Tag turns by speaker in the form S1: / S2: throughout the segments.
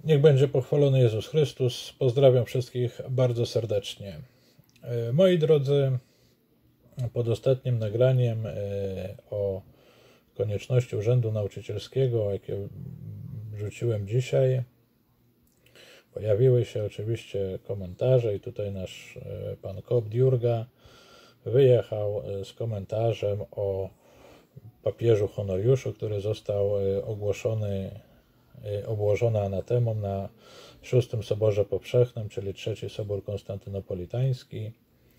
S1: Niech będzie pochwalony Jezus Chrystus. Pozdrawiam wszystkich bardzo serdecznie. Moi drodzy, pod ostatnim nagraniem o konieczności urzędu nauczycielskiego, jakie wrzuciłem dzisiaj, pojawiły się oczywiście komentarze i tutaj nasz pan Kop-Diurga wyjechał z komentarzem o papieżu Honoriuszu, który został obłożony anatemą na VI Soborze Powszechnym, czyli III Sobór Konstantynopolitański,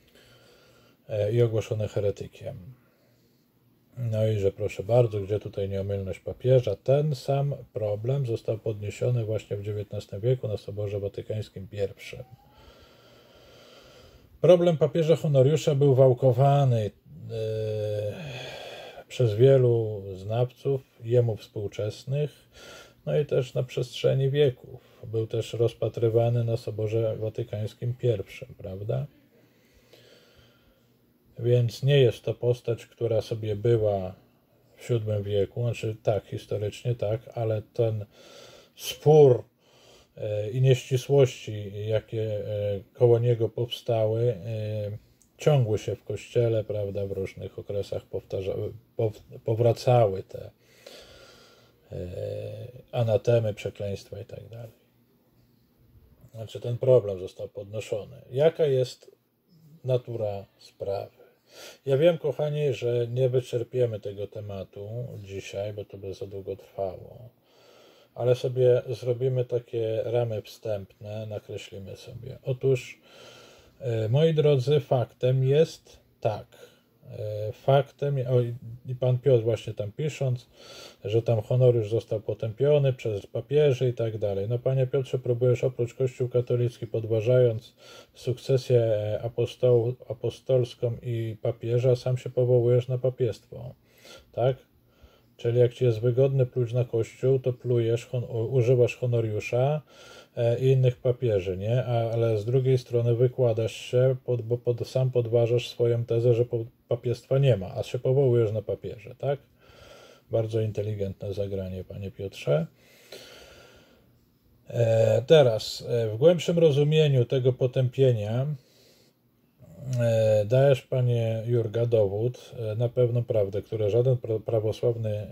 S1: i ogłoszony heretykiem. No i że proszę bardzo, gdzie tutaj nieomylność papieża? Ten sam problem został podniesiony właśnie w XIX wieku na Soborze Watykańskim I. Problem papieża Honoriusza był wałkowany przez wielu znawców, jemu współczesnych, no i też na przestrzeni wieków. Był też rozpatrywany na Soborze Watykańskim I, prawda? Więc nie jest to postać, która sobie była w VII wieku, znaczy tak, historycznie tak, ale ten spór i nieścisłości, jakie koło niego powstały, ciągły się w Kościele, prawda, w różnych okresach powracały te anatemy, przekleństwa i tak dalej. Znaczy ten problem został podnoszony. Jaka jest natura sprawy? Ja wiem, kochani, że nie wyczerpiemy tego tematu dzisiaj, bo to by za długo trwało, ale sobie zrobimy takie ramy wstępne, nakreślimy sobie. Otóż, moi drodzy, faktem jest tak, i pan Piotr właśnie tam pisząc, że tam Honoriusz został potępiony przez papieży i tak dalej. No panie Piotrze, próbujesz oprócz Kościół katolicki, podważając sukcesję apostolską i papieża, sam się powołujesz na papiestwo, tak? Czyli jak ci jest wygodny pluć na Kościół, to plujesz, używasz Honoriusza i innych papieży, nie? Ale z drugiej strony wykładasz się, bo sam podważasz swoją tezę, że papiestwa nie ma, a się powołujesz na papieży, tak? Bardzo inteligentne zagranie, panie Piotrze. Teraz, w głębszym rozumieniu tego potępienia dajesz, panie Jurga, dowód na pewną prawdę, którą żaden prawosławny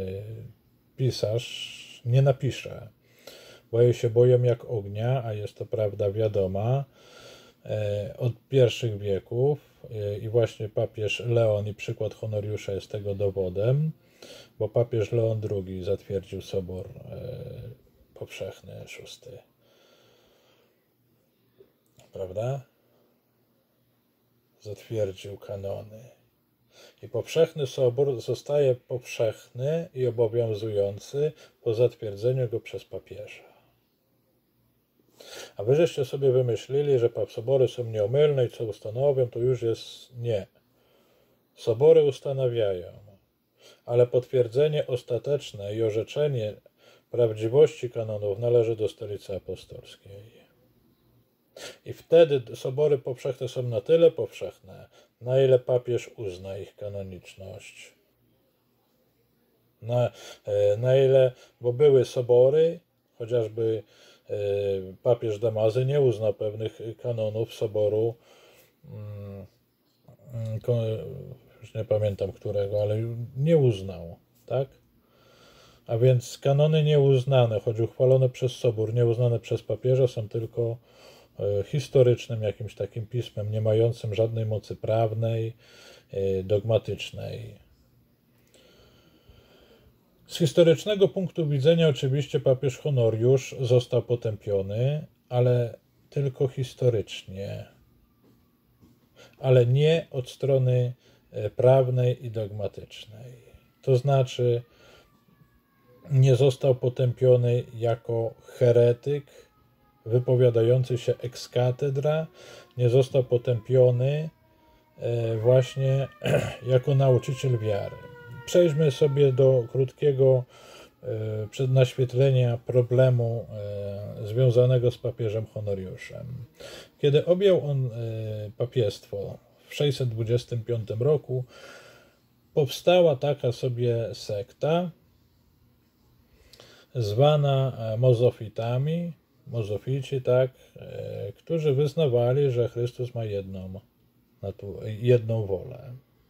S1: pisarz nie napisze, bo jej się boją jak ognia, a jest to prawda wiadoma od pierwszych wieków i właśnie papież Leon i przykład Honoriusza jest tego dowodem, bo papież Leon II zatwierdził Sobór Powszechny VI. Prawda? Zatwierdził kanony. I powszechny sobór zostaje powszechny i obowiązujący po zatwierdzeniu go przez papieża. A wy żeście sobie wymyślili, że sobory są nieomylne i co ustanowią, to już jest nie. Sobory ustanawiają, ale potwierdzenie ostateczne i orzeczenie prawdziwości kanonów należy do Stolicy Apostolskiej. I wtedy sobory powszechne są na tyle powszechne, na ile papież uzna ich kanoniczność. Na ile, bo były sobory, chociażby papież Damazy nie uznał pewnych kanonów soboru, już nie pamiętam którego, ale nie uznał, tak? A więc kanony nieuznane, choć uchwalone przez sobór, nieuznane przez papieża, są tylko historycznym jakimś takim pismem, nie mającym żadnej mocy prawnej, dogmatycznej. Z historycznego punktu widzenia oczywiście papież Honoriusz został potępiony, ale tylko historycznie, ale nie od strony prawnej i dogmatycznej. To znaczy nie został potępiony jako heretyk wypowiadający się ex cathedra, nie został potępiony właśnie jako nauczyciel wiary. Przejdźmy sobie do krótkiego naświetlenia problemu związanego z papieżem Honoriuszem. Kiedy objął on papiestwo w 625 roku, powstała taka sobie sekta zwana mozofitami, mozofici, tak, którzy wyznawali, że Chrystus ma jedną wolę.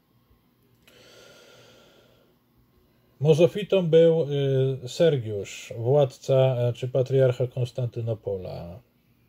S1: Mozofitą był Sergiusz, władca czy patriarcha Konstantynopola.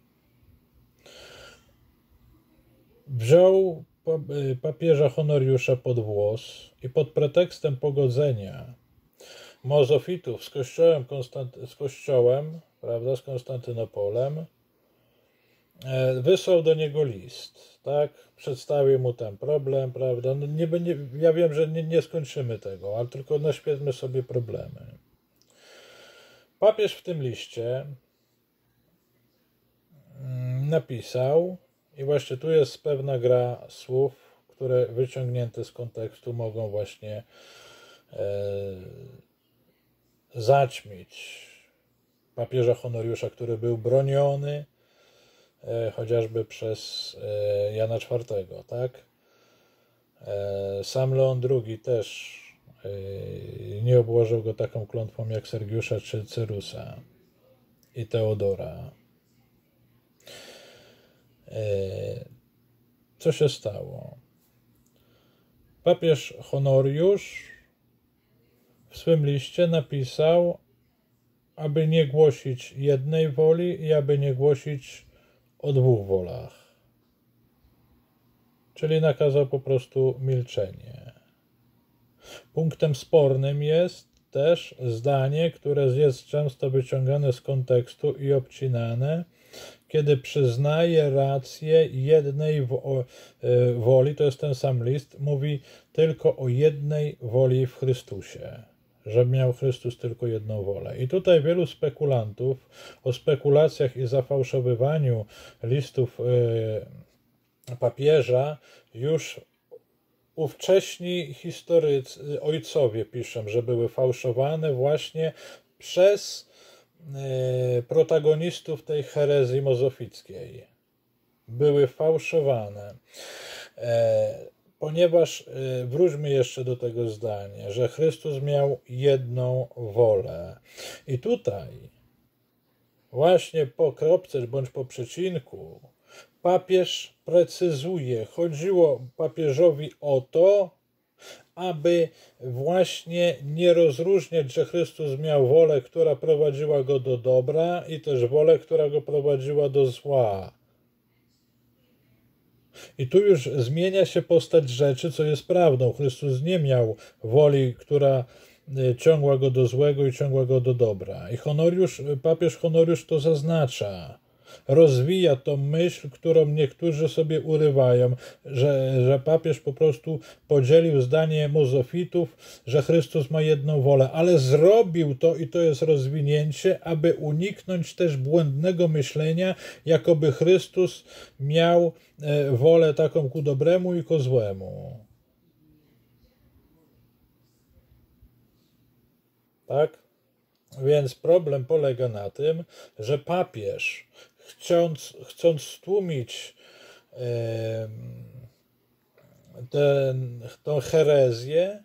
S1: Wziął papieża Honoriusza pod włos i pod pretekstem pogodzenia mozofitów z kościołem, prawda, z Konstantynopolem, wysłał do niego list, tak, przedstawił mu ten problem, prawda, no ja wiem, że nie skończymy tego, ale tylko naświetlmy sobie problemy. Papież w tym liście napisał, i właśnie tu jest pewna gra słów, które wyciągnięte z kontekstu mogą właśnie zaćmić papieża Honoriusza, który był broniony chociażby przez Jana IV, tak? Sam Leon II też nie obłożył go taką klątwą jak Sergiusza czy Cyrusa i Teodora. Co się stało? Papież Honoriusz w swym liście napisał, aby nie głosić jednej woli i aby nie głosić o dwóch wolach. Czyli nakazał po prostu milczenie. Punktem spornym jest też zdanie, które jest często wyciągane z kontekstu i obcinane, kiedy przyznaje rację jednej woli, to jest ten sam list, mówi tylko o jednej woli w Chrystusie, że miał Chrystus tylko jedną wolę. I tutaj wielu spekulantów o spekulacjach i zafałszowywaniu listów papieża już ówcześni historycy, ojcowie piszą, że były fałszowane właśnie przez protagonistów tej herezji mozofickiej. Były fałszowane. Ponieważ, wróćmy jeszcze do tego zdania, że Chrystus miał jedną wolę. I tutaj właśnie po kropce bądź po przecinku papież precyzuje, chodziło papieżowi o to, aby właśnie nie rozróżniać, że Chrystus miał wolę, która prowadziła go do dobra i też wolę, która go prowadziła do zła. I tu już zmienia się postać rzeczy, co jest prawdą. Chrystus nie miał woli, która ciągła go do złego i ciągła go do dobra. I papież Honoriusz to zaznacza. Rozwija tą myśl, którą niektórzy sobie urywają, że papież po prostu podzielił zdanie mozofitów, że Chrystus ma jedną wolę, ale zrobił to, i to jest rozwinięcie, aby uniknąć też błędnego myślenia, jakoby Chrystus miał wolę taką ku dobremu i ku złemu. Tak? Więc problem polega na tym, że papież, chcąc stłumić tę herezję,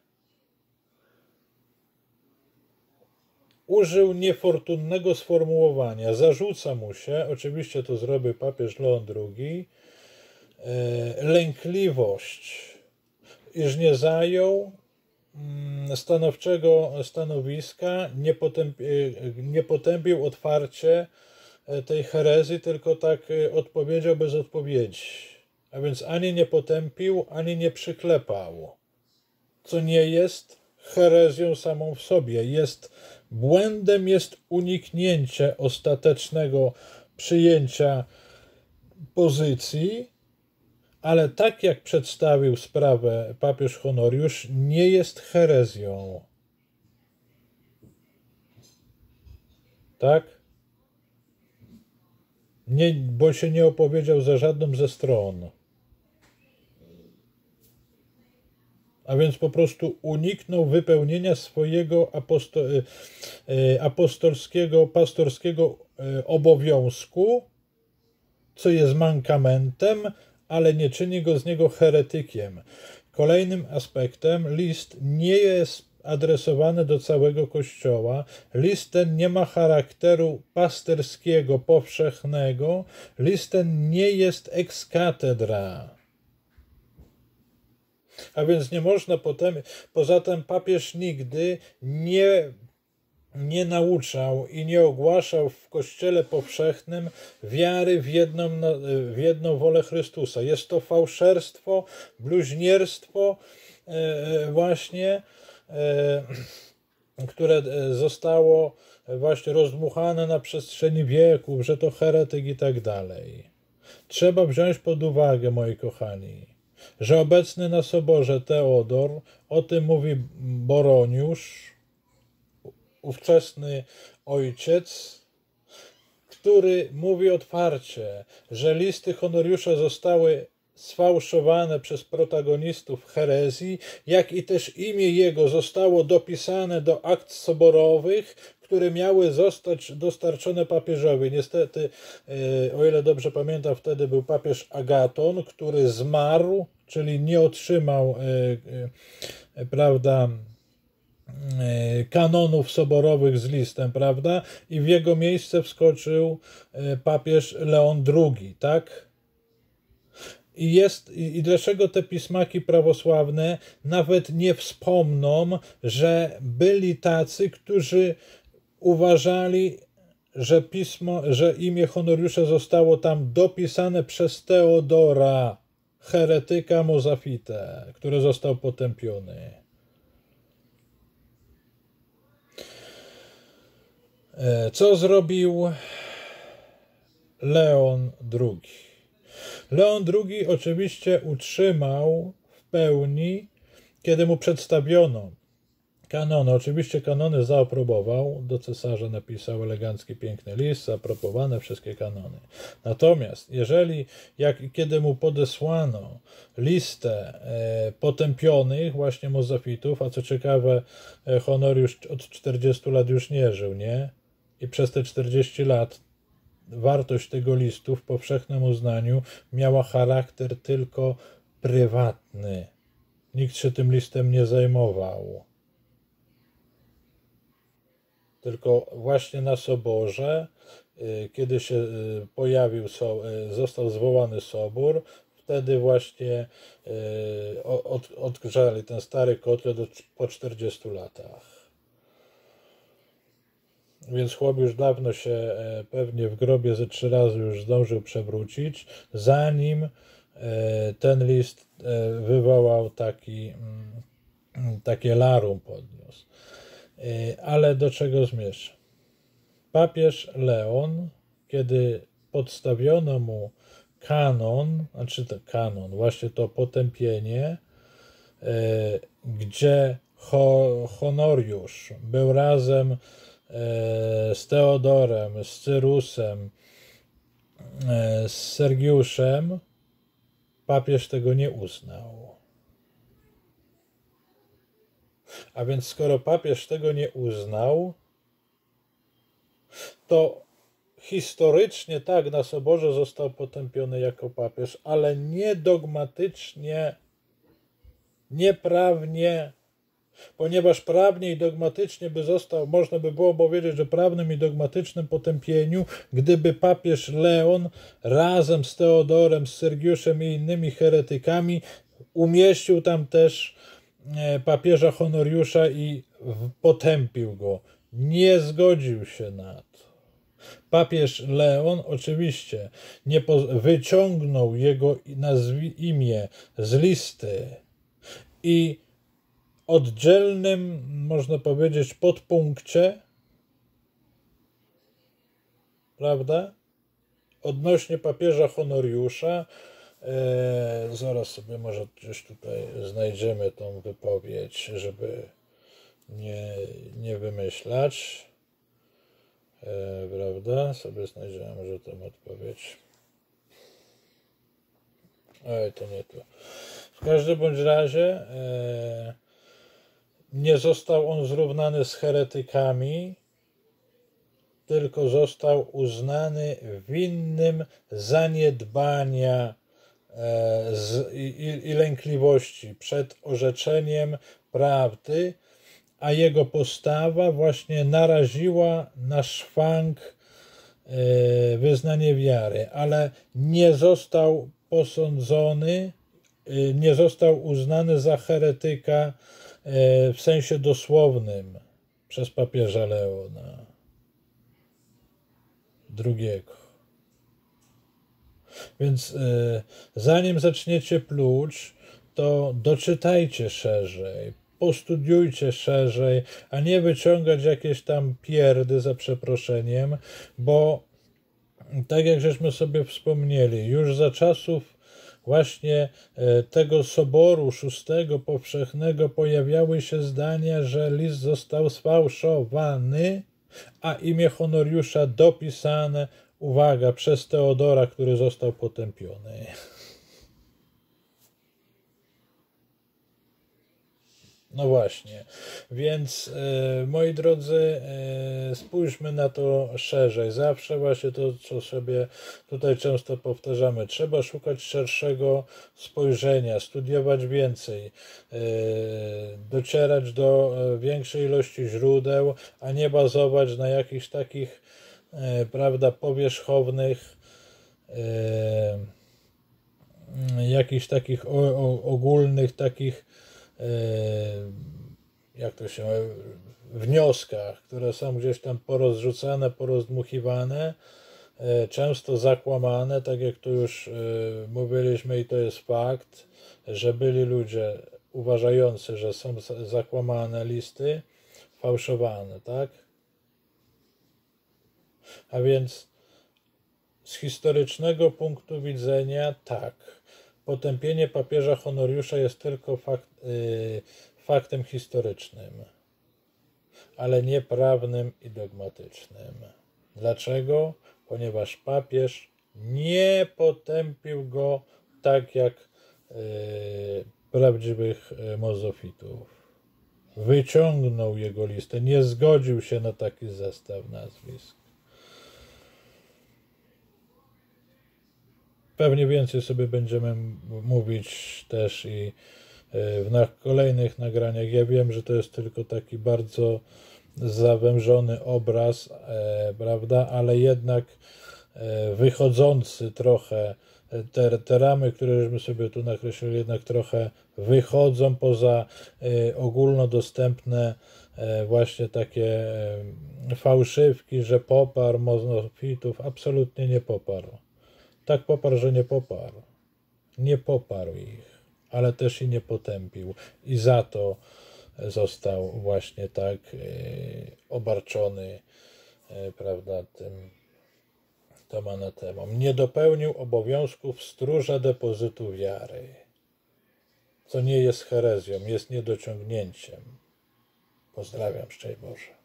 S1: użył niefortunnego sformułowania. Zarzuca mu się, oczywiście to zrobił papież Leon II, lękliwość, iż nie zajął stanowczego stanowiska, nie potępił otwarcie tej herezji, tylko tak odpowiedział bez odpowiedzi. A więc ani nie potępił, ani nie przyklepał. Co nie jest herezją samą w sobie. Błędem jest uniknięcie ostatecznego przyjęcia pozycji, ale tak jak przedstawił sprawę papież Honoriusz, nie jest herezją. Tak? Bo się nie opowiedział za żadną ze stron. A więc po prostu uniknął wypełnienia swojego apostolskiego, pastorskiego obowiązku, co jest mankamentem, ale nie czyni go z niego heretykiem. Kolejnym aspektem, list nie jest adresowany do całego Kościoła. List ten nie ma charakteru pasterskiego, powszechnego. List ten nie jest ex cathedra. A więc nie można poza tym papież nigdy nie nauczał i nie ogłaszał w Kościele powszechnym wiary w jedną wolę Chrystusa. Jest to fałszerstwo, bluźnierstwo właśnie, które zostało właśnie rozdmuchane na przestrzeni wieków, że to heretyk i tak dalej. Trzeba wziąć pod uwagę, moi kochani, że obecny na soborze Teodor, o tym mówi Boroniusz, ówczesny ojciec, który mówi otwarcie, że listy Honoriusza zostały sfałszowane przez protagonistów herezji, jak i też imię jego zostało dopisane do akt soborowych, które miały zostać dostarczone papieżowi. Niestety, o ile dobrze pamiętam, wtedy był papież Agaton, który zmarł, czyli nie otrzymał, prawda, kanonów soborowych z listem, prawda? I w jego miejsce wskoczył papież Leon II, tak? I dlaczego te pismaki prawosławne nawet nie wspomną, że byli tacy, którzy uważali, że imię Honoriusza zostało tam dopisane przez Teodora, heretyka Mozafite, który został potępiony. Co zrobił Leon II? Leon II oczywiście utrzymał w pełni, kiedy mu przedstawiono kanony. Oczywiście kanony zaaprobował, do cesarza napisał elegancki, piękny list, zaaprobowane wszystkie kanony. Natomiast kiedy mu podesłano listę potępionych właśnie mozafitów, a co ciekawe, Honoriusz od 40 lat już nie żył, nie? I przez te 40 lat wartość tego listu w powszechnym uznaniu miała charakter tylko prywatny. Nikt się tym listem nie zajmował. Tylko właśnie na soborze, kiedy się został zwołany sobór, wtedy właśnie odgrzali ten stary kotlet po 40 latach. Więc chłop już dawno się pewnie w grobie ze 3 razy już zdążył przewrócić, zanim ten list wywołał takie larum podniósł. Ale do czego zmierzam? Papież Leon, kiedy podstawiono mu właśnie to potępienie, gdzie Honoriusz był razem z Teodorem, z Cyrusem, z Sergiuszem, papież tego nie uznał. A więc skoro papież tego nie uznał, to historycznie tak, na soborze został potępiony jako papież, ale nie dogmatycznie, nieprawnie, ponieważ prawnie i dogmatycznie można by było powiedzieć o prawnym i dogmatycznym potępieniu, gdyby papież Leon razem z Teodorem, z Sergiuszem i innymi heretykami umieścił tam też papieża Honoriusza i potępił go. Nie zgodził się na to. Papież Leon oczywiście wyciągnął jego imię z listy i oddzielnym, można powiedzieć, podpunkcie, prawda, odnośnie papieża Honoriusza, zaraz sobie może gdzieś tutaj znajdziemy tą wypowiedź, żeby nie wymyślać, prawda, sobie znajdziemy może tą odpowiedź. Oj, to nie to. W każdym bądź razie nie został on zrównany z heretykami, tylko został uznany winnym zaniedbania i lękliwości przed orzeczeniem prawdy, a jego postawa właśnie naraziła na szwank wyznanie wiary, ale nie został posądzony, nie został uznany za heretyka w sensie dosłownym przez papieża Leona II. Więc zanim zaczniecie pluć, to doczytajcie szerzej, postudiujcie szerzej, a nie wyciągać jakieś tam pierdy za przeproszeniem, bo tak jak żeśmy sobie wspomnieli, już za czasów właśnie tego Soboru VI Powszechnego pojawiały się zdania, że list został sfałszowany, a imię Honoriusza dopisane, uwaga, przez Teodora, który został potępiony. No właśnie, więc moi drodzy, spójrzmy na to szerzej. Zawsze właśnie to, co sobie tutaj często powtarzamy, trzeba szukać szerszego spojrzenia, studiować więcej, docierać do większej ilości źródeł, a nie bazować na jakichś takich, prawda, powierzchownych, jakichś takich ogólnych takich, jak to się wnioskach, które są gdzieś tam porozrzucane, porozdmuchiwane, często zakłamane, tak jak tu już mówiliśmy i to jest fakt, że byli ludzie uważający, że są zakłamane listy, fałszowane, tak? A więc z historycznego punktu widzenia tak, potępienie papieża Honoriusza jest tylko faktem historycznym, ale nie prawnym i dogmatycznym. Dlaczego? Ponieważ papież nie potępił go tak jak prawdziwych mozofitów. Wyciągnął jego listę, nie zgodził się na taki zestaw nazwisk. Pewnie więcej sobie będziemy mówić też i w kolejnych nagraniach. Ja wiem, że to jest tylko taki bardzo zawężony obraz, prawda, ale jednak wychodzący trochę, te ramy, które żeśmy sobie tu nakreślili, jednak trochę wychodzą poza ogólnodostępne właśnie takie fałszywki, że poparł mozofitów. Absolutnie nie poparł. Tak poparł, że nie poparł. Nie poparł ich, ale też i nie potępił. I za to został właśnie tak obarczony, prawda, tą anatemą. Nie dopełnił obowiązków stróża depozytu wiary, co nie jest herezją, jest niedociągnięciem. Pozdrawiam, szczęść Boże.